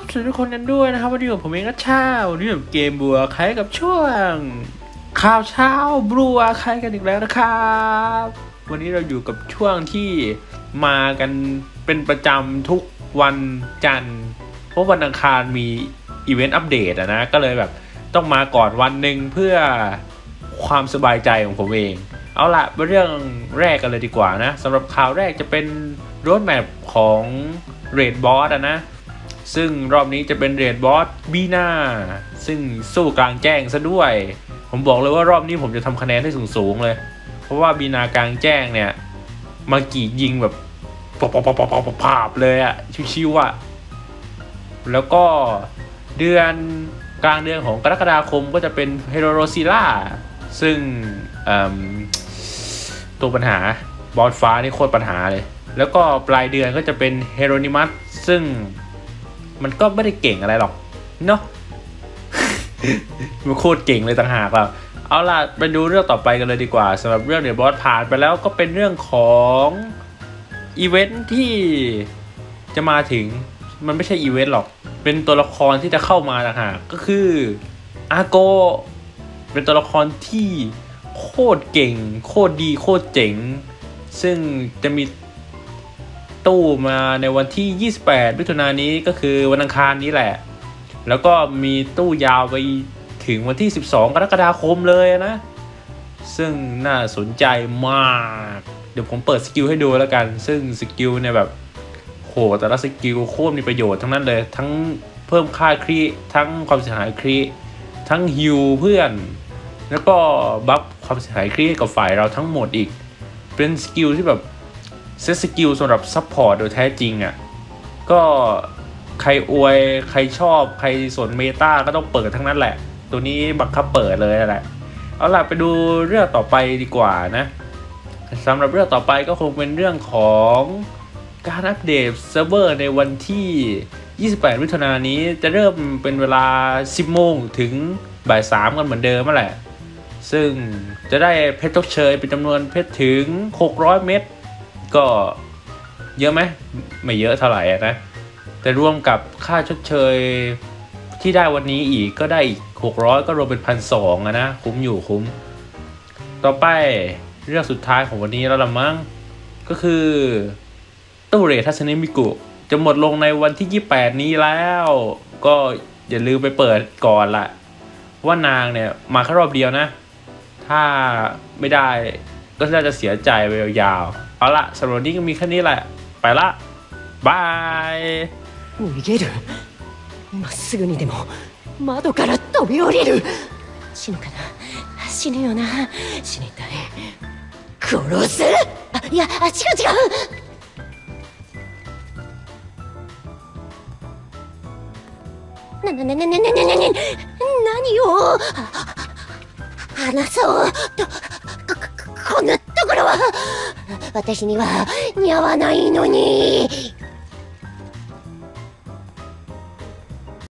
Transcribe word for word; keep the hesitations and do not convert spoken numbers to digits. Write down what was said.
สวัสดีทุกคนกันด้วยนะครับวันนี้กับผมเองก็เช้าวันนี้กับเกมบัวใครกับช่วงข่าวเช้าบัวใครกันอีกแล้วนะครับวันนี้เราอยู่กับช่วงที่มากันเป็นประจำทุกวันจันทร์เพราะวันอังคารมีอีเวนต์อัปเดตอะนะก็เลยแบบต้องมาก่อนวันหนึ่งเพื่อความสบายใจของผมเองเอาละไปเรื่องแรกกันเลยดีกว่านะสำหรับข่าวแรกจะเป็นโรดแมพของเรดบอสอะนะซึ่งรอบนี้จะเป็นเรดบอสบีนาซึ่งสู้กลางแจ้งซะด้วยผมบอกเลยว่ารอบนี้ผมจะทำคะแนนให้สูงๆเลยเพราะว่าบีนากลางแจ้งเนี่ยมากี่ยิงแบบปอบปอบปอบปอบปอบปอบเลยอะชิวๆอะแล้วก็เดือนกลางเดือนของกรกฎาคมก็จะเป็นเฮโรโรซิล่าซึ่งตัวปัญหาบอสฟ้านี่โคตรปัญหาเลยแล้วก็ปลายเดือนก็จะเป็นเฮโรนิมัสซึ่งมันก็ไม่ได้เก่งอะไรหรอกเนาะ มันโคตรเก่งเลยต่างหากอ่ะเอาล่ะไปดูเรื่องต่อไปกันเลยดีกว่าสำหรับเรื่องเดอะบอสผ่านไปแล้วก็เป็นเรื่องของอีเวนท์ที่จะมาถึงมันไม่ใช่อีเวนท์หรอกเป็นตัวละครที่จะเข้ามาต่างหากก็คืออาโกเป็นตัวละครที่โคตรเก่งโคตรดีโคตรเจ๋งซึ่งจะมีตู้มาในวันที่ยี่สิบแปดมิถุนายนนี้ก็คือวันอังคารนี้แหละแล้วก็มีตู้ยาวไปถึงวันที่สิบสองกรกฎาคมเลยนะซึ่งน่าสนใจมากเดี๋ยวผมเปิดสกิลให้ดูแล้วกันซึ่งสกิลเนี่ยแบบโหแต่ละสกิลโคตรมีประโยชน์ทั้งนั้นเลยทั้งเพิ่มค่าครีทั้งความเสียหายครีทั้งฮิลเพื่อนแล้วก็บัฟความเสียหายครีกับฝ่ายเราทั้งหมดอีกเป็นสกิลที่แบบเซตสกิลสำหรับซัพพอร์ตโดยแท้จริงอ่ะก็ใครอวยใครชอบใครสนเมตาก็ต้องเปิดทั้งนั้นแหละตัวนี้บังคับเปิดเลยแหละเอาล่ะไปดูเรื่องต่อไปดีกว่านะสำหรับเรื่องต่อไปก็คงเป็นเรื่องของการอัปเดตเซิร์ฟเวอร์ในวันที่ยี่สิบแปดมิถุนายนนี้จะเริ่มเป็นเวลาสิบโมงถึงบ่ายสามกันเหมือนเดิมนั่นแหละซึ่งจะได้เพชรชดเชยเป็นจำนวนเพชรถึงหกร้อยเม็ดก็เยอะไหมไม่เยอะเท่าไหร่นะแต่รวมกับค่าชดเชยที่ได้วันนี้อีกก็ได้อีกหกร้อยก็รวมเป็น หนึ่งพันสองร้อย อ่ะนะคุ้มอยู่คุ้มต่อไปเรื่องสุดท้ายของวันนี้แล้วละมั้งก็คือตู้เรททัศเนมิกุจะหมดลงในวันที่ยี่สิบแปดนี้แล้วก็อย่าลืมไปเปิดก่อนละว่านางเนี่ยมาแค่รอบเดียวนะถ้าไม่ได้ก็น่าจะเสียใจไปยาวๆเอาละสำหรับวันนี้ก็มีแค่นี้แหละไปละบาย逃げるまっすぐにでも窓から飛び降りる死ぬかな死ぬよな死にたい殺すあいや違う違うななななななななな何を話そうとここんなところは私には似合わないのに